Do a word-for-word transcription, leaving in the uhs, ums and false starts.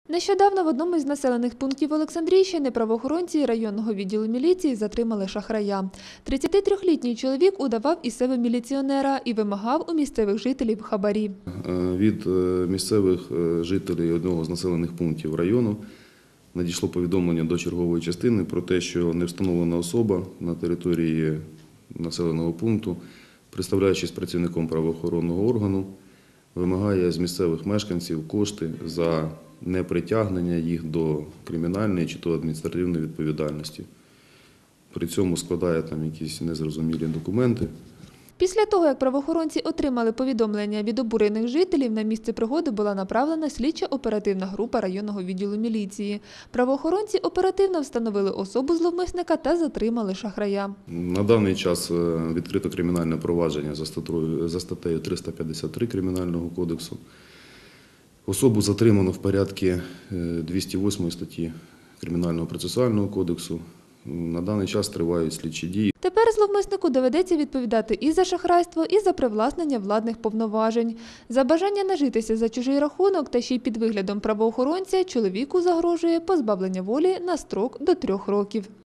Нещодавно в одному із населених пунктів Олександрійщини правоохоронці районного відділу міліції затримали шахрая. тридцятитрьохлітній чоловік удавав із себе міліціонера і вимагав у місцевих жителів хабарі. Від місцевих жителів одного з населених пунктів району надійшло повідомлення до чергової частини про те, що невстановлена особа на території населеного пункту, представляючись працівником правоохоронного органу, вимагає з місцевих мешканців кошти за непритягнення їх до кримінальної чи то адміністративної відповідальності. При цьому складає там якісь незрозумілі документи. Після того, як правоохоронці отримали повідомлення від обурених жителів, на місце пригоди була направлена слідчо-оперативна група районного відділу міліції. Правоохоронці оперативно встановили особу зловмисника та затримали шахрая. На даний час відкрито кримінальне провадження за статтею триста п'ятдесят три Кримінального кодексу. Особу затримано в порядку двісті восьмої статті Кримінального процесуального кодексу. На даний час тривають слідчі дії. Тепер зловмиснику доведеться відповідати і за шахрайство, і за привласнення владних повноважень. За бажання нажитися за чужий рахунок та ще й під виглядом правоохоронця чоловіку загрожує позбавлення волі на строк до трьох років.